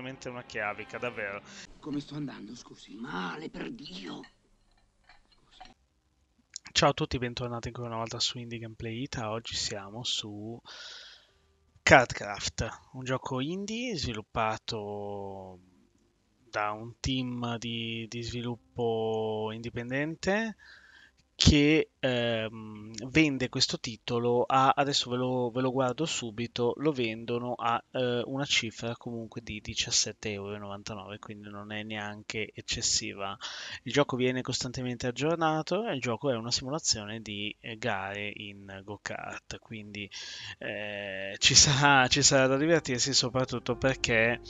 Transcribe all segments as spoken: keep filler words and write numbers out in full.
veramente una chiavica, davvero. Come sto andando, scusi? Male, per Dio. Ciao a tutti, bentornati ancora una volta su Indie Gameplay Ita. Oggi siamo su Cardcraft, un gioco indie sviluppato da un team di, di sviluppo indipendente che ehm, vende questo titolo a, adesso ve lo, ve lo guardo subito, lo vendono a eh, una cifra comunque di diciassette e novantanove euro, quindi non è neanche eccessiva. Il gioco viene costantemente aggiornato e il gioco è una simulazione di eh, gare in go-kart, quindi eh, ci sarà, ci sarà da divertirsi soprattutto perché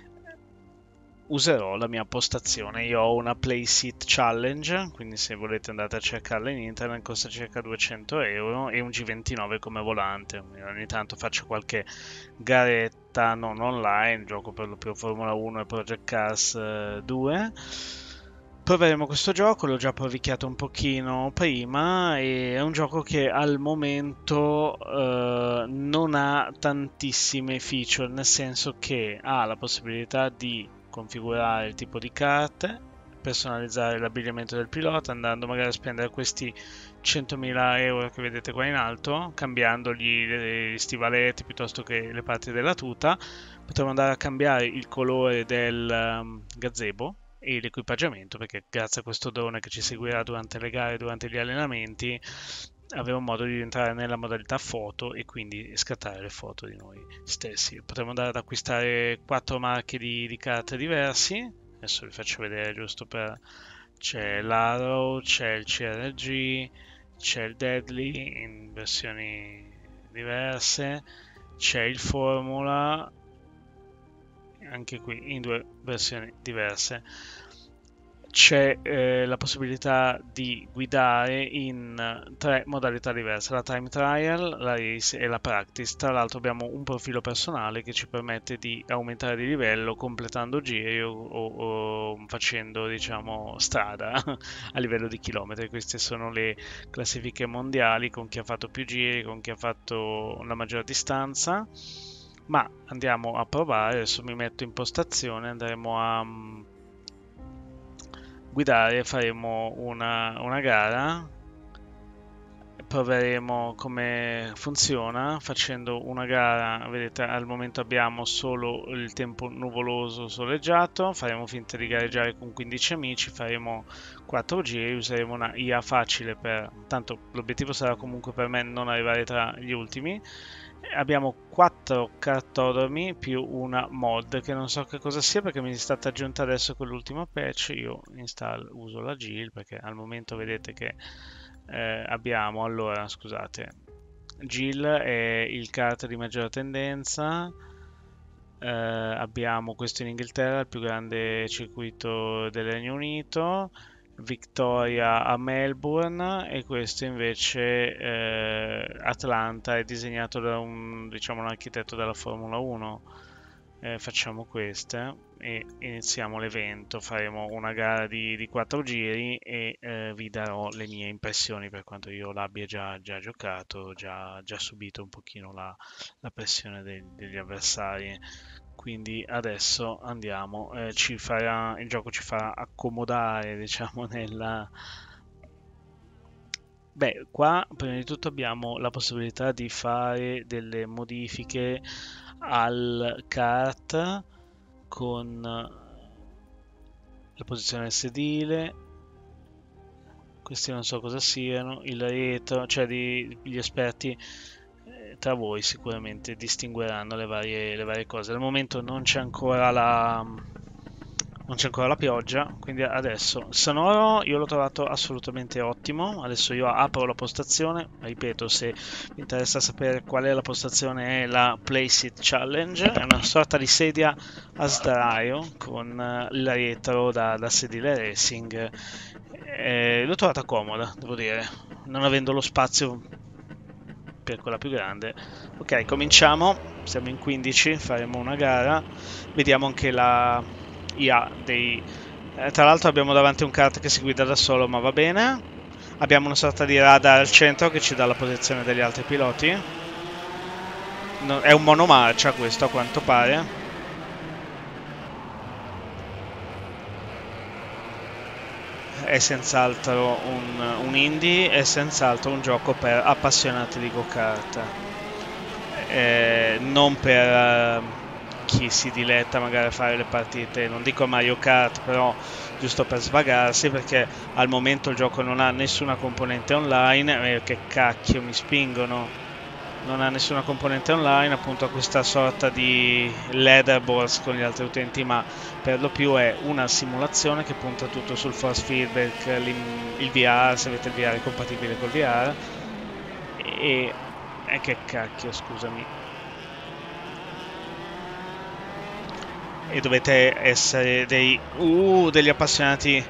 userò la mia postazione. Io ho una Playseat Challenge, quindi se volete andate a cercarla in internet, costa circa duecento euro e un G ventinove come volante. Ogni tanto faccio qualche garetta non online, gioco per lo più Formula uno e Project Cars eh, due. Proveremo questo gioco, l'ho già provicchiato un pochino prima e è un gioco che al momento eh, non ha tantissime feature, nel senso che ha la possibilità di configurare il tipo di carte, personalizzare l'abbigliamento del pilota andando magari a spendere questi centomila euro che vedete qua in alto, cambiandogli gli stivaletti piuttosto che le parti della tuta. Potremo andare a cambiare il colore del um, gazebo e l'equipaggiamento, perché grazie a questo drone che ci seguirà durante le gare, durante gli allenamenti, avremo modo di entrare nella modalità foto e quindi scattare le foto di noi stessi. Potremo andare ad acquistare quattro marchi di, di carte diversi. Adesso vi faccio vedere giusto per... C'è l'Arrow, c'è il C R G, c'è il Deadly in versioni diverse, c'è il Formula anche qui in due versioni diverse. C'è eh, la possibilità di guidare in tre modalità diverse, la time trial, la race e la practice. Tra l'altro abbiamo un profilo personale che ci permette di aumentare di livello completando giri o, o, o facendo, diciamo, strada a livello di chilometri. Queste sono le classifiche mondiali con chi ha fatto più giri, con chi ha fatto una maggiore distanza. Ma andiamo a provare, adesso mi metto in postazione, andremo a um, guidare, faremo una, una gara, proveremo come funziona facendo una gara. Vedete, al momento abbiamo solo il tempo nuvoloso soleggiato, faremo finta di gareggiare con quindici amici, faremo quattro giri, useremo una I A facile per, tanto l'obiettivo sarà comunque per me non arrivare tra gli ultimi. Abbiamo quattro cartodromi più una mod che non so che cosa sia perché mi è stata aggiunta adesso con l'ultima patch. Io install uso la G I L perché al momento vedete che eh, abbiamo, allora scusate, G I L è il kart di maggiore tendenza. eh, abbiamo questo in Inghilterra, il più grande circuito del Regno Unito, Victoria a Melbourne, e questo invece eh, Atlanta, è disegnato da un, diciamo, un architetto della Formula uno. Eh, facciamo queste e iniziamo l'evento, faremo una gara di, di quattro giri e eh, vi darò le mie impressioni per quanto io l'abbia già, già giocato, già, già subito un pochino la, la pressione dei- degli avversari. Quindi adesso andiamo, eh, ci farà, il gioco ci farà accomodare, diciamo, nella... Beh, qua prima di tutto abbiamo la possibilità di fare delle modifiche al kart con la posizione del sedile. Questi non so cosa siano, il retro, cioè di- gli esperti eh, tra voi sicuramente distingueranno le varie, le varie cose. Al momento non c'è ancora la, non c'è ancora la pioggia, quindi adesso il sonoro io l'ho trovato assolutamente ottimo. Adesso io apro la postazione, ripeto, se vi interessa sapere qual è la postazione, è la Playseat Challenge, è una sorta di sedia a sdraio con eh, il retro da, da sedile racing. Eh, l'ho trovata comoda, devo dire, non avendo lo spazio per quella più grande. Ok, cominciamo, siamo in quindici, faremo una gara, vediamo anche la I A dei... eh, tra l'altro abbiamo davanti un kart che si guida da solo, ma va bene. Abbiamo una sorta di radar al centro che ci dà la posizione degli altri piloti. No, è un monomarcia questo a quanto pare. è senz'altro un, un indie, è senz'altro un gioco per appassionati di go-kart, eh, non per eh, chi si diletta magari a fare le partite, non dico Mario Kart, però giusto per svagarsi, perché al momento il gioco non ha nessuna componente online, eh, che cacchio mi spingono, non ha nessuna componente online, appunto ha questa sorta di leaderboards con gli altri utenti, ma per lo più è una simulazione che punta tutto sul force feedback, il V R, se avete il V R è compatibile col V R, e, e che cacchio, scusami. E dovete essere dei, uh, degli appassionati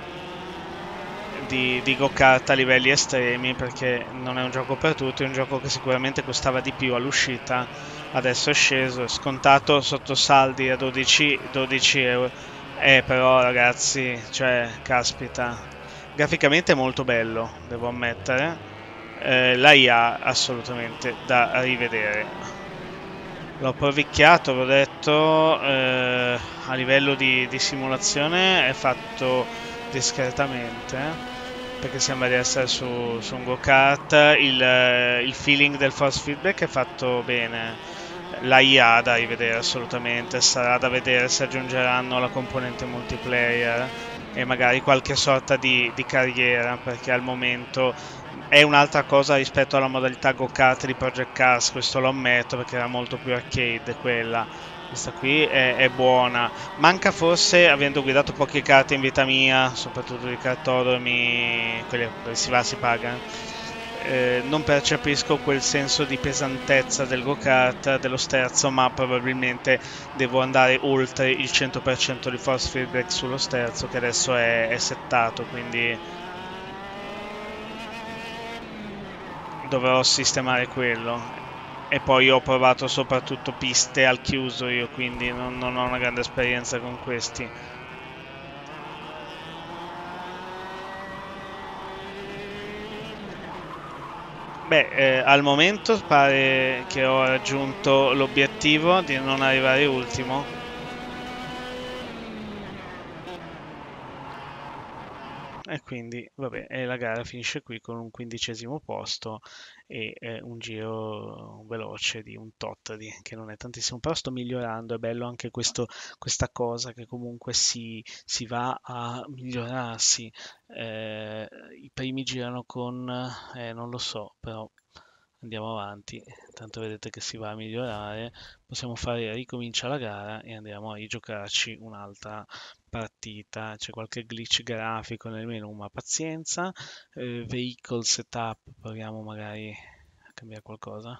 di, di go-kart a livelli estremi, perché non è un gioco per tutti, è un gioco che sicuramente costava di più all'uscita, adesso è sceso, è scontato sotto saldi a dodici, dodici euro. Eh, però ragazzi, cioè, caspita, graficamente è molto bello, devo ammettere. Eh, la I A assolutamente da rivedere. L'ho provicchiato, l'ho detto, eh, a livello di, di simulazione è fatto discretamente, perché sembra di essere su, su un go-kart, il, eh, il feeling del force feedback è fatto bene, la I A da rivedere assolutamente, sarà da vedere se aggiungeranno la componente multiplayer e magari qualche sorta di, di carriera, perché al momento è un'altra cosa rispetto alla modalità go-kart di Project Cars, questo lo ammetto perché era molto più arcade quella. Questa qui è, è buona. Manca forse, avendo guidato poche carte in vita mia, soprattutto di cartodromi, quelli dove si va, si paga, eh, non percepisco quel senso di pesantezza del go-kart, dello sterzo, ma probabilmente devo andare oltre il cento per cento di force feedback sullo sterzo, che adesso è, è settato, quindi dovrò sistemare quello. E poi ho provato soprattutto piste al chiuso io, quindi non, non ho una grande esperienza con questi. Beh, eh, al momento pare che ho raggiunto l'obiettivo di non arrivare ultimo. E quindi, vabbè, e la gara finisce qui con un quindicesimo posto e eh, un giro veloce di un tot, di, che non è tantissimo, però sto migliorando, è bello anche questo, questa cosa che comunque si, si va a migliorarsi. Eh, I primi girano con, eh, non lo so, però andiamo avanti, tanto vedete che si va a migliorare, possiamo fare ricomincia la gara e andiamo a rigiocarci un'altra partita. C'è qualche glitch grafico nel menu, ma pazienza. Eh, vehicle setup, proviamo magari a cambiare qualcosa.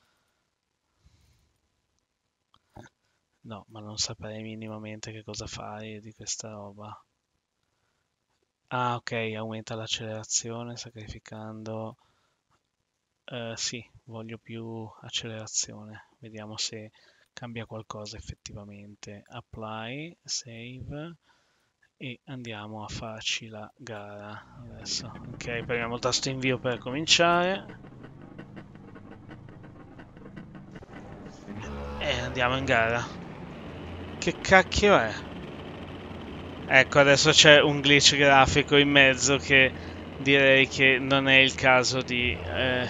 No, ma non saprei minimamente che cosa fare di questa roba. Ah, ok, aumenta l'accelerazione sacrificando. Eh, sì, voglio più accelerazione. Vediamo se cambia qualcosa effettivamente. Apply, save e andiamo a farci la gara adesso. Ok, premiamo il tasto invio per cominciare e andiamo in gara. Che cacchio è? Ecco, adesso c'è un glitch grafico in mezzo che direi che non è il caso di... eh,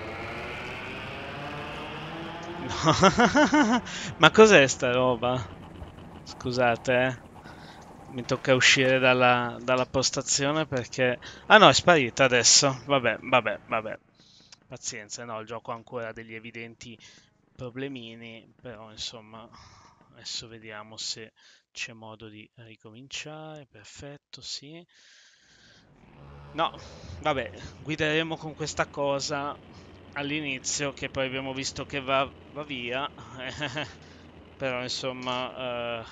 no. Ma cos'è sta roba? Scusate, eh. Mi tocca uscire dalla, dalla postazione perché... Ah no, è sparita adesso. Vabbè, vabbè, vabbè. Pazienza, no, il gioco ha ancora degli evidenti problemini, però insomma, adesso vediamo se c'è modo di ricominciare. Perfetto, sì. No, vabbè, guideremo con questa cosa all'inizio che poi abbiamo visto che va, va via. Però insomma... eh,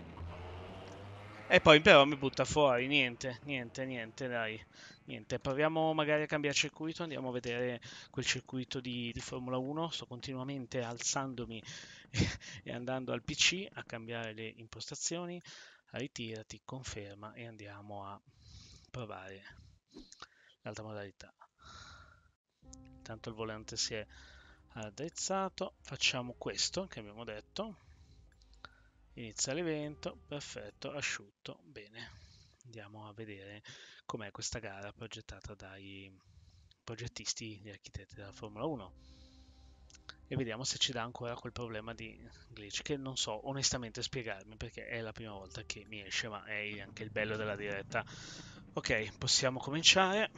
E poi però mi butta fuori, niente, niente, niente, dai, niente. Proviamo magari a cambiare circuito, andiamo a vedere quel circuito di, di Formula uno. Sto continuamente alzandomi e andando al P C a cambiare le impostazioni. Ritirati, conferma e andiamo a provare l'altra modalità. Intanto il volante si è addrizzato, facciamo questo che abbiamo detto. Inizia l'evento, perfetto, asciutto, bene. andiamo a vedere com'è questa gara progettata dai progettisti, gli architetti della Formula uno. E vediamo se ci dà ancora quel problema di glitch che non so onestamente spiegarmi perché è la prima volta che mi esce, ma è anche il bello della diretta. Ok, possiamo cominciare.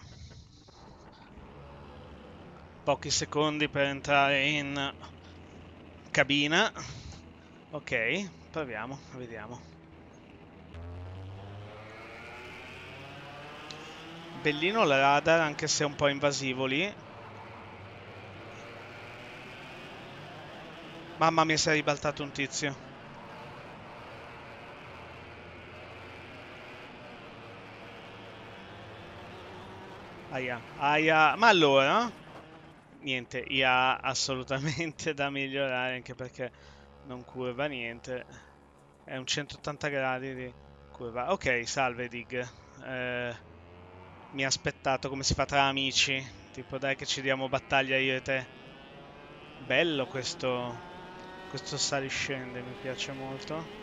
Pochi secondi per entrare in cabina. Ok, proviamo, vediamo. Bellino il radar, anche se è un po' invasivo lì. Mamma mia, si è ribaltato un tizio. Aia, aia. Ma allora? Niente, I A assolutamente da migliorare, anche perché non curva niente. È un centottanta gradi di curva. Ok, salve Dig. Eh, mi ha aspettato come si fa tra amici. Tipo, dai che ci diamo battaglia io e te. Bello questo, questo saliscende, mi piace molto.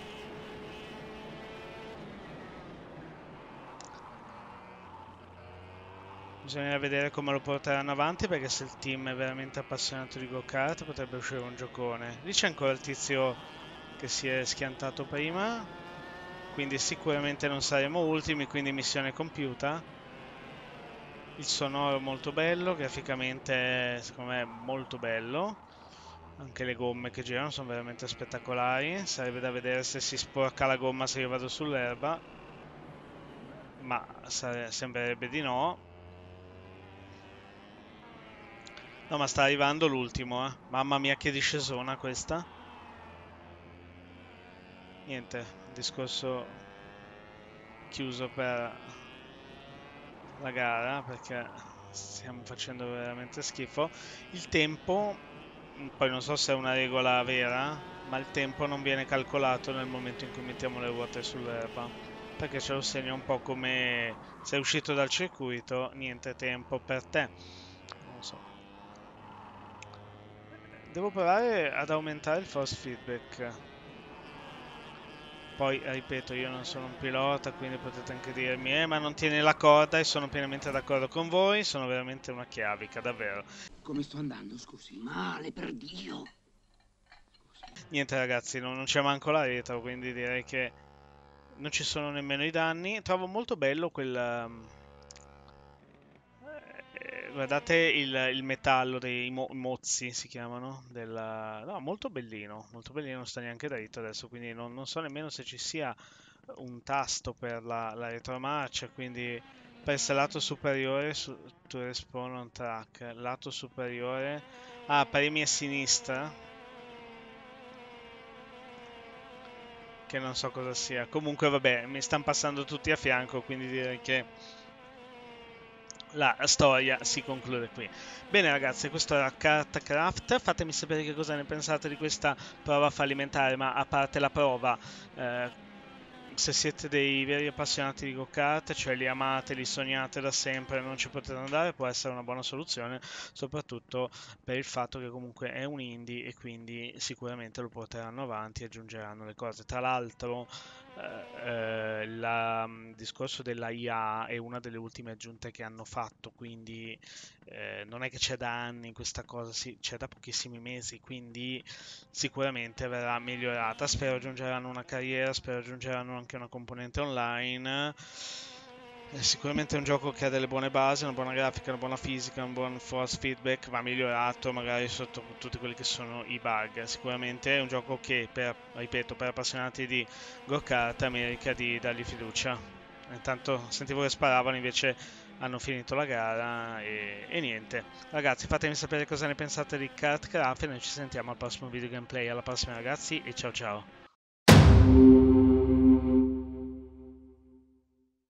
Bisogna vedere come lo porteranno avanti perché se il team è veramente appassionato di go-kart potrebbe uscire un giocone. Lì c'è ancora il tizio che si è schiantato prima, quindi sicuramente non saremo ultimi, quindi missione compiuta. Il sonoro molto bello, graficamente secondo me è molto bello. Anche le gomme che girano sono veramente spettacolari. Sarebbe da vedere se si sporca la gomma se io vado sull'erba, ma sare- sembrerebbe di no. No, ma sta arrivando l'ultimo, eh. Mamma mia che discesona questa. Niente, discorso chiuso per la gara perché stiamo facendo veramente schifo. Il tempo, mm, poi non so se è una regola vera, ma il tempo non viene calcolato nel momento in cui mettiamo le ruote sull'erba. Perché ce lo segna un po' come sei uscito dal circuito, niente tempo per te. Non lo so. Devo provare ad aumentare il force feedback. Poi, ripeto, io non sono un pilota, quindi potete anche dirmi, eh, ma non tieni la corda e sono pienamente d'accordo con voi, sono veramente una chiavica, davvero. Come sto andando, scusi? Male, per Dio. Niente ragazzi, non, non c'è manco la retro, quindi direi che non ci sono nemmeno i danni. Trovo molto bello quel... um, eh, guardate il, il metallo dei mo- mozzi, si chiamano, della... No, molto bellino, molto bellino, non sta neanche dritto adesso, quindi non, non so nemmeno se ci sia un tasto per la, la retromarcia, quindi pressa lato superiore su, to respawn on track, lato superiore, ah, premi a sinistra, che non so cosa sia, comunque vabbè, mi stanno passando tutti a fianco, quindi direi che la storia si conclude qui. Bene ragazzi, questo era KartCraft, fatemi sapere che cosa ne pensate di questa prova fallimentare, ma a parte la prova, eh, se siete dei veri appassionati di go-kart, cioè li amate, li sognate da sempre e non ci potete andare, può essere una buona soluzione, soprattutto per il fatto che comunque è un indie e quindi sicuramente lo porteranno avanti e aggiungeranno le cose. Tra l'altro, eh, eh, la- il discorso della I A è una delle ultime aggiunte che hanno fatto, quindi eh, non è che c'è da anni questa cosa, sì, c'è da pochissimi mesi, quindi sicuramente verrà migliorata. Spero aggiungeranno una carriera, spero aggiungeranno anche una componente online. È sicuramente è un gioco che ha delle buone basi, una buona grafica, una buona fisica, un buon force feedback, va migliorato magari sotto tutti quelli che sono i bug. Sicuramente è un gioco che, per, ripeto, per appassionati di go-kart merita di dargli fiducia. Intanto sentivo che sparavano, invece hanno finito la gara e, e niente. Ragazzi, fatemi sapere cosa ne pensate di KartCraft e noi ci sentiamo al prossimo video gameplay. Alla prossima ragazzi e ciao ciao.